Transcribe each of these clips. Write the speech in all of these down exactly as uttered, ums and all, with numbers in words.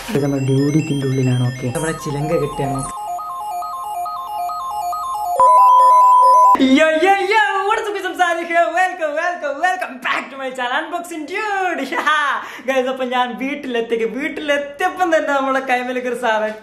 നമ്മുടെ ഡ്യൂഡി ഇതിൻ്റെ ഉള്ളിലാണ്. ഓക്കെ, നമ്മുടെ ചിലങ്ക കിട്ടിയാണ്. Yo yo yo, what's up guys? Welcome welcome welcome back to my channel Unboxing Dude. Guys, അപ്പോൾ ഞാൻ വീട്ടിലെത്തിക്ക് വീട്ടിലെത്തിയപ്പോൾ തന്നെ നമ്മളെ കൈമേലേക്ക് ഒരു സാധനം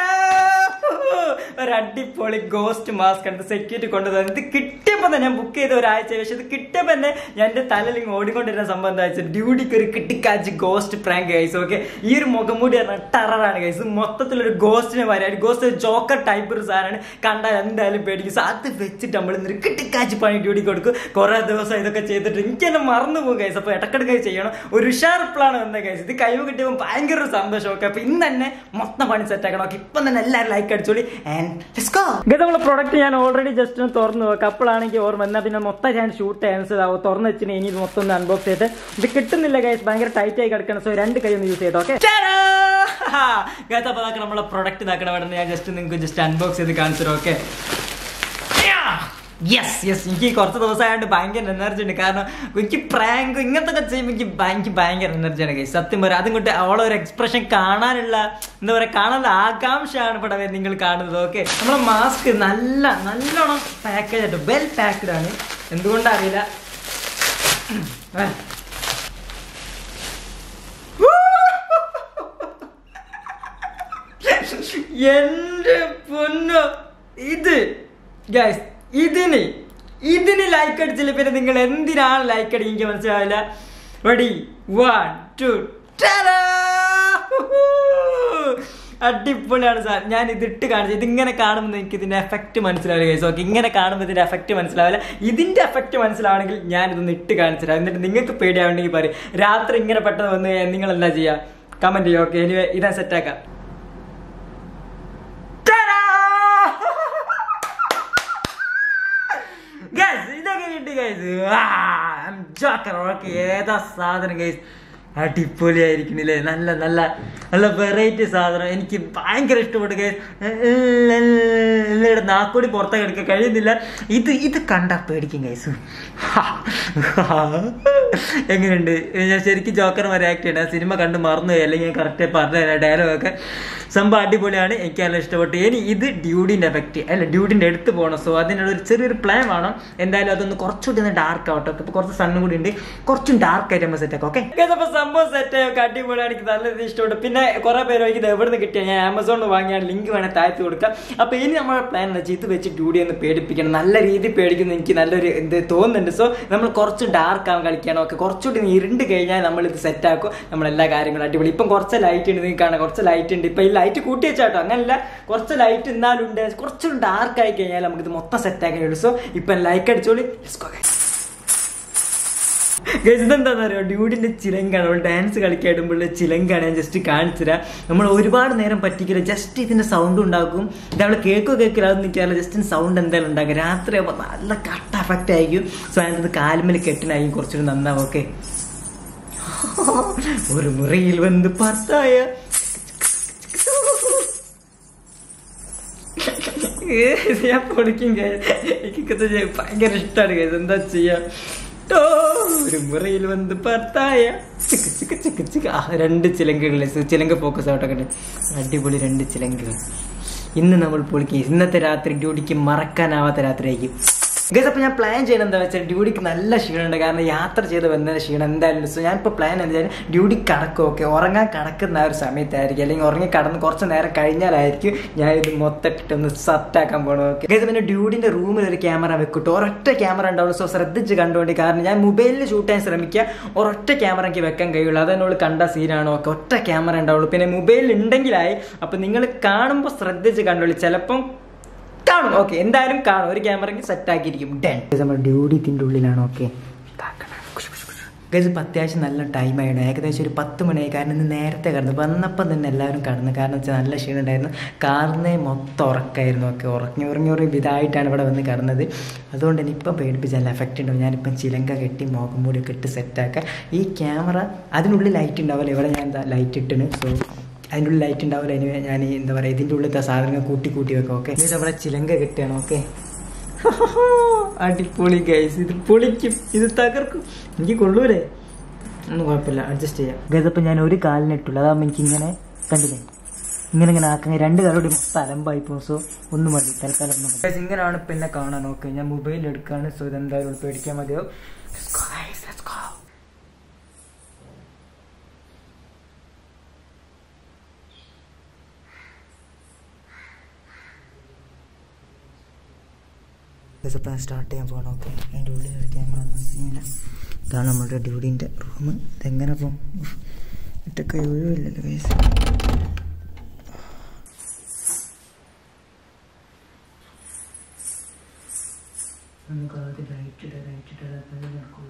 ഒരു അടിപൊളി ഗോസ്റ്റ് മാസ്ക് ഉണ്ട് സെക്യൂരിറ്റി കൊണ്ടുവന്നത്. ഇത് കിട്ടിയപ്പോൾ തന്നെ ഞാൻ ബുക്ക് ചെയ്ത ഒരാഴ്ച പക്ഷേ ഇത് കിട്ടിയപ്പോൾ തന്നെ ഞാൻ എൻ്റെ തലയിൽ ഓടിക്കൊണ്ടിരുന്ന സംഭവം എന്താ വെച്ചാൽ ഡ്യൂഡിക്ക് ഒരു കിട്ടിക്കാച്ച് ഗോസ്റ്റ് പ്രാങ്ക് ഗൈസ്. ഓക്കെ, ഈ ഒരു മുഖംമൂടി പറഞ്ഞാൽ ടെററാണ് ഗൈസ്. മൊത്തത്തിലൊരു ഗോസ്റ്റിനെ വരാൻ ഗോസ്റ്റ് ജോക്കർ ടൈപ്പ് ഒരു സാധനമാണ്. കണ്ടാൽ എന്തായാലും പേടിക്കും. അത് വെച്ചിട്ട് നമ്മൾ ഇന്നൊരു കിട്ടിക്കാച്ച് പണി ഡ്യൂഡി കൊടുക്കും. കുറെ ദിവസം ഇതൊക്കെ ചെയ്തിട്ട് എനിക്ക് തന്നെ മറന്നു പോകും ഗൈസ്. അപ്പോൾ ഇടക്കിടക്ക് ചെയ്യണം. ഒരു ഷാർപ്പിളാണ് വന്നത് ഗൈസ്. ഇത് കഴിവ് കിട്ടിയപ്പോൾ ഭയങ്കര ഒരു സന്തോഷം. ഓക്കെ, അപ്പോൾ ഇന്ന് തന്നെ മൊത്തം പണി സെറ്റ് ആക്കണം. ഓക്കെ, ഇപ്പം തന്നെ എല്ലാവരും ലൈക്ക് അടിച്ചോളി. നമ്മളെ പ്രൊഡക്റ്റ് ഞാൻ ഓൾറെഡി ജസ്റ്റ് ഒന്ന് തുറന്നു നോക്കാം. അപ്പോഴാണെങ്കിൽ ഓർമ്മ എന്നാൽ പിന്നെ മൊത്തം ഞാൻ ഷൂട്ട് ചെയ്യാൻ തുറന്നു വെച്ചിട്ട് ഇനി ഇത് മൊത്തം ഒന്ന് അൺബോക്സ് ചെയ്തിട്ട് ഇത് കിട്ടുന്നില്ല ഗൈസ്. ഭയങ്കര ടൈറ്റ് ആയി കിടക്കണം. സോ രണ്ട് കൈ ഒന്ന് യൂസ് ചെയ്തോ. ഓക്കെ ഗൈസ്, അപ്പോൾ അതൊക്കെ നമ്മളെ പ്രൊഡക്റ്റ് ഇതാക്കണം. അവിടെ ഞാൻ ജസ്റ്റ് നിങ്ങൾക്ക് ജസ്റ്റ് അൺബോക്സ് ചെയ്ത് കാണിച്ചു. ഓക്കെ, യെസ് യെസ് എനിക്ക് കുറച്ച് ദിവസമായിട്ട് ഭയങ്കര എനർജി ഉണ്ട്. കാരണം എനിക്ക് പ്രാങ്ക് ഇങ്ങനത്തെ ഒക്കെ ചെയ്യുമ്പോൾ എനിക്ക് എനിക്ക് ഭയങ്കര എനർജിയാണ് ഗൈസ്. സത്യം പറയാം. അതും കൊണ്ട് അവളെ ഒരു എക്സ്പ്രഷൻ കാണാനുള്ള എന്താ പറയുക കാണാനുള്ള ആകാംക്ഷയാണ് ഇവിടെ നിങ്ങൾ കാണുന്നത്. ഓക്കെ, നമ്മളെ മാസ്ക് നല്ല നല്ലോണം പാക്കേജ് ആയിട്ട് വെൽ പാക്ഡ് ആണ്. എന്തുകൊണ്ടറിയില്ല. എന്റെ പൊന്നോ, ഇത് ഗൈസ് ഇതിന് ഇതിന് ലൈക്ക് അടിച്ചില്ല പിന്നെ നിങ്ങൾ എന്തിനാണ് ലൈക്ക് അടി എനിക്ക് മനസ്സിലാവില്ല. റെഡി, വൺ ടു, അടിപൊളിയാണ് സാർ. ഞാൻ ഇതിട്ട് കാണിച്ചു. ഇതിങ്ങനെ കാണുമ്പോൾ എനിക്ക് ഇതിന്റെ എഫക്റ്റ് മനസ്സിലാവില്ല ഗൈസ്. ഓക്കെ, ഇങ്ങനെ കാണുമ്പോൾ ഇതിന്റെ എഫക്റ്റ് മനസ്സിലാവില്ല. ഇതിന്റെ എഫക്റ്റ് മനസ്സിലാവണമെങ്കിൽ ഞാൻ ഇതൊന്ന് ഇട്ട് കാണിച്ചില്ല. എന്നിട്ട് നിങ്ങൾക്ക് പേടിയാവണമെങ്കിൽ പറയും. രാത്രി ഇങ്ങനെ പെട്ടെന്ന് വന്ന് നിങ്ങൾ എന്താ ചെയ്യാ കമന്റ് ചെയ്യുക. ഓക്കെ, ഇനി ഇതാ സെറ്റാക്കാം. ഏതാ സാധനം ഗൈസ്, അടിപൊളിയായിരിക്കണില്ലേ. നല്ല നല്ല നല്ല വെറൈറ്റി സാധനം. എനിക്ക് ഭയങ്കര ഇഷ്ടപ്പെട്ടു ഗൈസ്. നാക്കോടി പുറത്തേക്ക് എടുക്കാൻ കഴിയുന്നില്ല. ഇത് ഇത് കണ്ടാ പേടിക്കും ഗൈസ്. എങ്ങനെയുണ്ട്? ഞാൻ ശരിക്കും ജോക്കർമാരെ ആക്ട് ചെയ്യണം. സിനിമ കണ്ട് മറന്നുപോയി അല്ലെങ്കിൽ കറക്റ്റ് പറഞ്ഞു തരാം ഡയലോഗൊക്കെ. സംഭവം അടിപൊളിയാണ്. എനിക്ക് നല്ല ഇഷ്ടപ്പെട്ടു. ഇനി ഇത് ഡ്യൂഡിന്റെ എഫക്റ്റ് അല്ല ഡ്യൂഡിന്റെ അടുത്ത് പോകണം. സോ അതിനുള്ള ഒരു ചെറിയൊരു പ്ലാൻ വേണം. എന്തായാലും അതൊന്ന് കുറച്ചുകൂടി ഒന്ന് ഡാർക്ക് ആവട്ടെ. ഇപ്പൊ കുറച്ച് സണ്ണും കൂടി ഉണ്ട്. കുറച്ചും ഡാർക്ക് ആയിട്ട് നമ്മൾ സെറ്റ് ആക്കാം. ഓക്കെ, അപ്പൊ സംഭവം സെറ്റ് ആയൊക്കെ അടിപൊളിയാണ്. എനിക്ക് നല്ല ഇത് ഇഷ്ടപ്പെട്ടു. പിന്നെ കുറെ പേര് എനിക്ക് ഇത് എവിടെ നിന്ന് കിട്ടിയാൽ ഞാൻ ആമസോണിൽ വാങ്ങിയാൽ ലിങ്ക് വേണേൽ താഴ്ത്തി കൊടുക്കാം. അപ്പൊ ഇനി നമ്മുടെ പ്ലാൻ എന്ന് വെച്ചാൽ ഇത് വെച്ച് ഡ്യൂഡി ഒന്ന് പേടിപ്പിക്കണം. നല്ല രീതിയിൽ പേടിക്കുന്നു എനിക്ക് നല്ലൊരു ഇത് തോന്നുന്നുണ്ട്. സോ നമ്മൾ കുറച്ച് ഡാർക്ക് ആവാൻ കളിക്കണം. ഓക്കെ, കുറച്ചുകൂടി ഇരുണ്ട് കഴിഞ്ഞാൽ നമ്മൾ ഇത് സെറ്റ് ആക്കും. നമ്മളെല്ലാ കാര്യങ്ങളും അടിപൊളി. ഇപ്പം കുറച്ച് ലൈറ്റ് ഉണ്ട്, നിങ്ങൾക്ക് കാണാം. കുറച്ച് ലൈറ്റ് ഉണ്ട്. ഇപ്പൊ ഈ ലൈറ്റ് കൂട്ടി വെച്ചാട്ടോ, അങ്ങനല്ല. കുറച്ച് ലൈറ്റ് എന്നാലും ഉണ്ട്. കുറച്ചുകൂടി ഡാർക്ക് ആയി കഴിഞ്ഞാൽ നമുക്ക് ഇത് മൊത്തം സെറ്റ് ആക്കാൻ കഴിയും. സോ ഇപ്പൊ ലൈക്ക് അടിച്ചോളി. ഇതെന്താണെന്ന് അറിയോ, ഡ്യൂഡിന്റെ ചിലങ്കാണ്. അവൾ ഡാൻസ് കളിക്കാടുമ്പോഴുള്ള ചിലങ്കാണ്. ഞാൻ ജസ്റ്റ് കാണിച്ചുതരാം. നമ്മൾ ഒരുപാട് നേരം പറ്റിക്കില്ല. ജസ്റ്റ് ഇതിന്റെ സൗണ്ട് ഉണ്ടാക്കും. ഇത് അവള് കേക്കോ കേൾക്കില്ല, അതൊന്നും നിൽക്കാറില്ല. ജസ്റ്റ് സൗണ്ട് എന്തായാലും ഉണ്ടാക്കും. രാത്രി ആകുമ്പോൾ നല്ല കട്ട എഫക്റ്റ് ആയിരിക്കും. സോ അതിനകത്ത് കാൽമേൽ കെട്ടിനായിരിക്കും കുറച്ചുകൂടി നന്നാവും. ഓക്കെ, ഒരു മുറിയിൽ വന്ന് പത്തായ ഞാൻ പൊടിക്കും. എനിക്കത് ഭയങ്കര ഇഷ്ടമാണ് കേസ്. എന്താ ചെയ്യാ, ഒരു മുറിയിൽ വന്ന് പത്തായ ചിക്ക് ചിക്ക് ചിക്ക് ചിക്ക്. ആ രണ്ട് ചിലങ്കകളിലെ ചിലങ്ക ഫോക്കസ് ആവട്ടെ. അടിപൊളി രണ്ട് ചിലങ്കകൾ. ഇന്ന് നമ്മൾ പൊളിക്കും. ഇന്നത്തെ രാത്രി ഡ്യൂഡിക്ക് മറക്കാനാവാത്ത രാത്രി ആയിരിക്കും ഗൈസ്. അപ്പോൾ ഞാൻ പ്ലാൻ ചെയ്യുന്നത് എന്താ വെച്ചാൽ ഡ്യൂഡിക്ക് നല്ല ക്ഷീണമുണ്ട്. കാരണം യാത്ര ചെയ്ത് വന്നതിന് ക്ഷീണം എന്തായാലും. സോ ഞാനിപ്പോൾ പ്ലാൻ എന്താ വെച്ചാൽ ഡ്യൂഡി കടക്കും. ഓക്കെ, ഉറങ്ങാൻ കടക്കുന്ന ആ ഒരു സമയത്തായിരിക്കും, അല്ലെങ്കിൽ ഉറങ്ങി കടന്ന് കുറച്ച് നേരം കഴിഞ്ഞാലായിരിക്കും ഞാൻ ഇത് മൊത്തമായിട്ടൊന്ന് സെറ്റാക്കാൻ പോകണം. ഓക്കെ ഗൈസ്, പിന്നെ ഡ്യൂഡിൻ്റെ റൂമിൽ ഒരു ക്യാമറ വെക്കിട്ടു. ഒരൊറ്റ ക്യാമറ ഉണ്ടാവും. സോ ശ്രദ്ധിച്ച് കണ്ടുകൊണ്ട്. കാരണം ഞാൻ മൊബൈലിൽ ഷൂട്ട് ചെയ്യാൻ ശ്രമിക്കുക. ഒരൊറ്റ ക്യാമറ എനിക്ക് വെക്കാൻ കഴിയുള്ളൂ. അതെന്നോട് കണ്ട സീനാണോ. ഒക്കെ ഒറ്റ ക്യാമറ ഉണ്ടാവുള്ളൂ. പിന്നെ മൊബൈലിൽ ഉണ്ടെങ്കിലായി. അപ്പം നിങ്ങൾ കാണുമ്പോൾ ശ്രദ്ധിച്ച് കണ്ടോളൂ. ചിലപ്പം കാണും. ഓക്കെ, എന്തായാലും കാണും. ഒരു ക്യാമറയ്ക്ക് സെറ്റ് ആക്കിയിരിക്കും. ഡൺ. നമ്മൾ ഡ്യൂഡി ഇതിൻ്റെ ഉള്ളിലാണ്. ഓക്കെ ഗൈസ്, ഇപ്പം അത്യാവശ്യം നല്ല ടൈമായിരുന്നു. ഏകദേശം ഒരു പത്ത് മണിയായി. കാരണം ഇന്ന് നേരത്തെ കിടന്നു. വന്നപ്പം തന്നെ എല്ലാവരും കടന്നു. കാരണം വെച്ചാൽ നല്ല ക്ഷീണം ഉണ്ടായിരുന്നു. കാറിനെ മൊത്തം ഉറക്കമായിരുന്നു. ഒക്കെ ഉറങ്ങി ഉറങ്ങി ഉറങ്ങി ഇതായിട്ടാണ് ഇവിടെ വന്ന് കിടന്നത്. അതുകൊണ്ട് തന്നെ ഇപ്പം പേടിപ്പിച്ച നല്ല എഫക്റ്റ് ഉണ്ടാവും. ഞാനിപ്പം ചിലങ്ക കെട്ടി മുഖം മൂടിയൊക്കെ ഇട്ട് സെറ്റാക്കാം. ഈ ക്യാമറ അതിനുള്ളിൽ ലൈറ്റ് ഉണ്ടാവില്ല. ഇവിടെ ഞാൻ എന്താ ലൈറ്റ് ഇട്ടിന്. സോ അതിൻ്റെ ഉള്ളിൽ ലൈറ്റ് ഉണ്ടാവില്ല. അതിന് ഞാൻ എന്താ പറയുക ഇതിൻ്റെ ഉള്ളിലത്തെ സാധനങ്ങൾ കൂട്ടി കൂട്ടി വെക്കാം. ഓക്കെ, ഇത് അവിടെ ചിലങ്ക കെട്ടുകയാണ്. ഓക്കെ, അടിപൊളി ഗൈസ്. ഇത് പൊളിക്കും, ഇത് തകർക്കും. എനിക്ക് കൊള്ളൂലേ, ഒന്നും കുഴപ്പമില്ല, അഡ്ജസ്റ്റ് ചെയ്യാം ഗൈസ്. അപ്പം ഞാൻ ഒരു കാലിനിട്ടുള്ളൂ. അതാകുമ്പോൾ എനിക്കിങ്ങനെ കണ്ടില്ലേ ഇങ്ങനെ ഇങ്ങനെ ആക്കുന്ന രണ്ട് കലോടി മൊത്തം അലമ്പായി പോകും. സോ ഒന്നും മതി തൽക്കാലം ഒന്നും മതി. ഇങ്ങനെയാണ് പിന്നെ കാണാൻ. ഓക്കെ ഞാൻ മൊബൈൽ എടുക്കാണ്. സോ ഇതെന്തായാലും പേടിക്കാൻ മതിയോ. സ്റ്റാർട്ട് ചെയ്യാൻ പോകണം. ഓക്കെ അതിൻ്റെ ഉള്ളിൽ ഒരു ക്യാമറ ഒന്നും. ഇതാണ് നമ്മുടെ ഡ്യൂഡിൻ്റെ റൂം. ഇതെങ്ങനെ പോകും ഇട്ടൊക്കെ ഒഴിവില്ലല്ലോ ഗൈസ്. നമുക്ക് ആദ്യം ലൈറ്റ് ഇടാം. ലൈറ്റ് ഇട്ടാൽ നടക്കുള്ളൂ.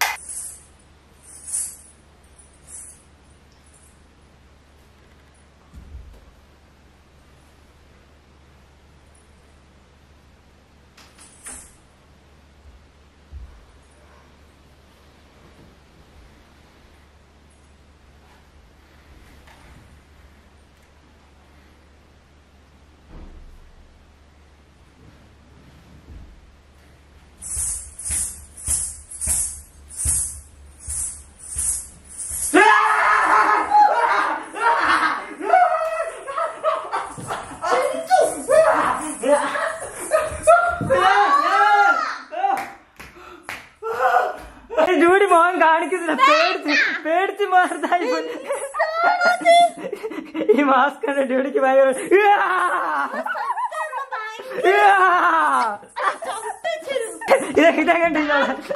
ഡ്യൂഡി മോഹൻ കാണിക്കുന്നില്ല. പേടിച്ച് പേടിച്ച് മാറുതായി. ഈ മാസ്ക് ആണ് ഡ്യൂഡിക്ക് ഭയങ്കര. ഇതാ കണ്ടില്ല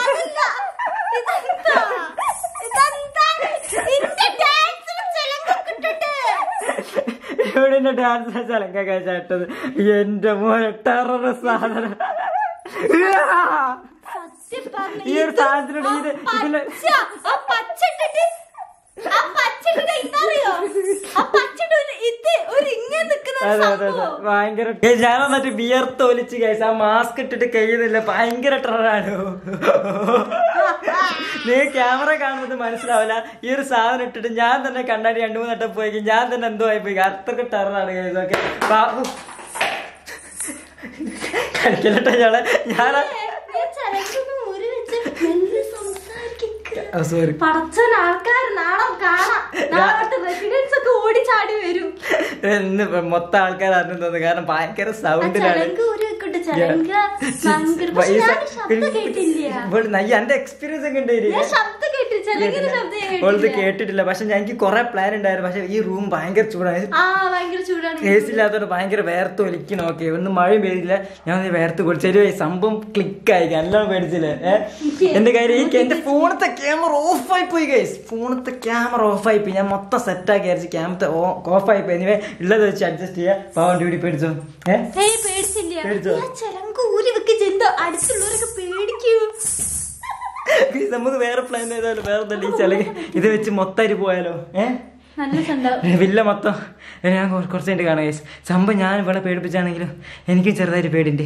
ഡ്യൂഡിന്റെ ഡാൻസിനെ ചലങ്ക കഴിച്ചത്. എന്റെ മോനെ ടെറർ സാധനം. ഈ ഒരു സാധനത്തിനോട് ഇത് ഇതിന്റെ അതെ അതെ അതെ ഭയങ്കര. ഞാൻ വന്നിട്ട് വിയർത്ത് ഒലിച്ച് കഴിച്ച ആ മാസ്ക് ഇട്ടിട്ട് കഴിയുന്നില്ല. ഭയങ്കര ട്രെറാണ്. നീ ക്യാമറ കാണുന്നത് മനസ്സിലാവില്ല. ഈ ഒരു സാധനം ഇട്ടിട്ട് ഞാൻ തന്നെ കണ്ണാടി രണ്ടു മൂന്ന് വട്ടം പോയി ഞാൻ തന്നെ എന്തോ ആയി പോയി. അത്രക്ക് ടെററാണ് കഴിച്ചത്. ഓക്കെ കളിക്കലട്ടെ ഞാളെ ഞാൻ സോറി മൊത്തം ആൾക്കാർ അറിഞ്ഞു തോന്നുന്നു. കാരണം ഭയങ്കര സൗണ്ടിലാണ്. എന്റെ എക്സ്പീരിയൻസ് ഒക്കെ ഉണ്ടായിരുന്നു. കേട്ടിട്ടില്ല. പക്ഷെ എനിക്ക് കുറെ പ്ലാൻ ഉണ്ടായിരുന്നു. പക്ഷെ ഈ റൂം ഭയങ്കര ചൂടാണ്. എ സി ഇല്ലാത്തതുകൊണ്ട് ഭയങ്കര വേർത്ത് ഒലിക്കണം. ഓക്കെ ഒന്നും മഴയും പെയ്തില്ല. ഞാൻ വേർത്ത് കുടിച്ചൊരു സംഭവം ക്ലിക്കായി. നല്ലോണം പേടിച്ചില്ലേ. എന്റെ കാര്യം എന്റെ ഫോണത്തെ ക്യാമറ ഓഫ് ആയി പോയി ഗൈസ്. ഫോണത്തെ ക്യാമറ ഓഫ് ആയി പോയി. ഞാൻ മൊത്തം സെറ്റ് ആക്കി അയച്ചു. ക്യാമറ ഓഫ് ആയി പോയി. എനിവേ ഉള്ളത് വെച്ച് അഡ്ജസ്റ്റ് ചെയ്യാം. പാവം ഡ്യൂട്ടി പേടിച്ചോ? പേടിച്ചോ? നമുക്ക് വേറെ പ്ലാൻ ചെയ്താലോ? വേറെ എന്തെങ്കിലും ചെലവ് ഇത് വെച്ച് മൊത്തമായിട്ട് പോയാലോ? ഏഹ് വില്ല മൊത്തം ഞാൻ കുറച്ച് കഴിഞ്ഞിട്ട് കാണാം ഗൈസ്. സംഭവം ഞാൻ ഇവിടെ പേടിപ്പിച്ചാണെങ്കിലും എനിക്കും ചെറുതായിട്ട് പേടിണ്ട്.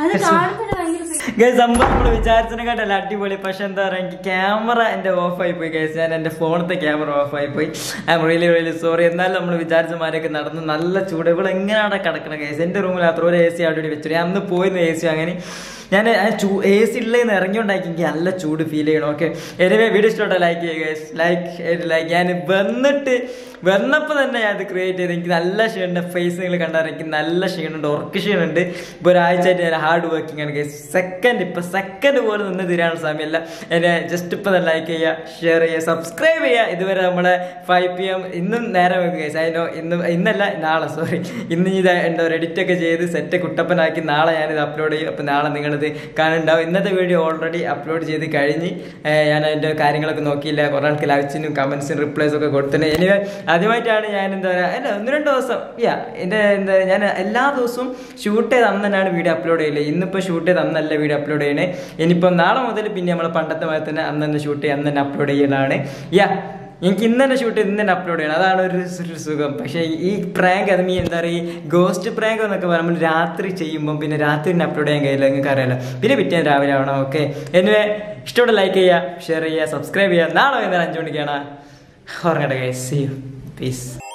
സംഭവം നമ്മള് വിചാരിച്ചതിനെക്കാട്ടല്ല അടിപൊളി. പക്ഷെ എന്താ പറയാ എനിക്ക് ക്യാമറ എന്റെ ഓഫ് ആയി പോയി ഗൈസ്. ഞാൻ എന്റെ ഫോണത്തെ ക്യാമറ ഓഫ് ആയി പോയി. I am really really sorry. എന്നാലും നമ്മൾ വിചാരിച്ച മാരൊക്കെ നടന്നു. നല്ല ചൂട്. ഇവിടെ എങ്ങനെയാണ് കിടക്കണം ഗൈസ്. എന്റെ റൂമിൽ അത്ര ഒരു എ സി അവിടെ വെച്ചു. ഞാൻ അന്ന് പോയിരുന്നു എ സി. അങ്ങനെ ഞാൻ എ സി ഉള്ളതെന്ന് ഇറങ്ങിയോണ്ടാക്കി എനിക്ക് നല്ല ചൂട് ഫീൽ ചെയ്യണം. ഓക്കെ എനിവേ വീഡിയോ ഇഷ്ടപ്പെട്ട ലൈക്ക് ചെയ്യുക ഗൈസ്. ലൈക്ക് ലൈക്ക് ഞാൻ വന്നിട്ട് വന്നപ്പോൾ തന്നെ ഞാൻ അത് ക്രിയേറ്റ് ചെയ്ത്. എനിക്ക് നല്ല ക്ഷീണുണ്ട്. ഫേസ് നിങ്ങൾ കണ്ടാൽ എനിക്ക് നല്ല ക്ഷീണുണ്ട്. ഉറക്ക ക്ഷീണുണ്ട്. ഇപ്പോൾ ഒരാഴ്ചയായിട്ട് ഞാൻ ഹാർഡ് വർക്കിംഗ് ആണ് ഗൈസ്. സെക്കൻഡ് ഇപ്പം സെക്കൻഡ് പോലെ നിന്ന് തീരാനുള്ള സമയമല്ല. എന്നെ ജസ്റ്റ് ഇപ്പം തന്നെ ലൈക്ക് ചെയ്യുക, ഷെയർ ചെയ്യുക, സബ്സ്ക്രൈബ് ചെയ്യുക. ഇതുവരെ നമ്മുടെ ഫൈവ് പി എം ഇന്നും നേരം വെക്കും ഗൈസ്. അതിനോ ഇന്നും ഇന്നല്ല നാളെ സോറി ഇന്ന് ഇത് എന്താ എഡിറ്റ് ഒക്കെ ചെയ്ത് സെറ്റ് കുട്ടപ്പനാക്കി നാളെ ഞാനിത് അപ്ലോഡ് ചെയ്യും. അപ്പം നാളെ നിങ്ങളിത് കാണുന്നുണ്ടാവും. ഇന്നത്തെ വീഡിയോ ഓൾറെഡി അപ്ലോഡ് ചെയ്ത് കഴിഞ്ഞ് ഞാൻ അതിൻ്റെ കാര്യങ്ങളൊക്കെ നോക്കിയില്ല. കുറേ ആൾക്ക് ലൈക്സിനും കമൻസിനും റിപ്ലൈസും ഒക്കെ കൊടുത്തിട്ടുണ്ട്. എനിവേ ആദ്യമായിട്ടാണ് ഞാൻ എന്താ പറയുക അല്ല ഒന്ന് രണ്ട് ദിവസം യാ എൻ്റെ എന്താ ഞാൻ എല്ലാ ദിവസവും ഷൂട്ട് ചെയ്ത് അന്ന് തന്നെയാണ് വീഡിയോ അപ്ലോഡ് ചെയ്യില്ല. ഇന്നിപ്പോൾ ഷൂട്ട് ചെയ്ത് അന്നല്ല വീഡിയോ അപ്ലോഡ് ചെയ്യണേ. ഇനിയിപ്പം നാളെ മുതൽ പിന്നെ നമ്മൾ പണ്ടത്തെ പോലെ തന്നെ അന്ന് തന്നെ ഷൂട്ട് ചെയ്ത് അന്ന് തന്നെ അപ്ലോഡ് ചെയ്യലാണ്. യാ എനിക്ക് ഇന്ന് തന്നെ ഷൂട്ട് ചെയ്ത് ഇന്ന് തന്നെ അപ്ലോഡ് ചെയ്യണം. അതാണ് ഒരു സുഖം. പക്ഷേ ഈ പ്രാങ്ക് അത് മീ എന്താ പറയുക ഗോസ്റ്റ് പ്രാങ്ക് എന്നൊക്കെ പറയുമ്പോൾ രാത്രി ചെയ്യുമ്പോൾ പിന്നെ രാത്രി തന്നെ അപ്ലോഡ് ചെയ്യാൻ കഴിയില്ല. നിങ്ങൾക്ക് അറിയാലോ. പിന്നെ പിറ്റേന്ന് രാവിലെ ആവണം. ഓക്കെ എനിവേ ഇഷ്ടത്തോടെ ലൈക്ക് ചെയ്യുക, ഷെയർ ചെയ്യുക, സബ്സ്ക്രൈബ് ചെയ്യുക. നാളെ വൈകുന്നേരം അഞ്ചു മണിക്കാണ് ഉറങ്ങട്ടെ ഗൈസ്. See you. പീസ്.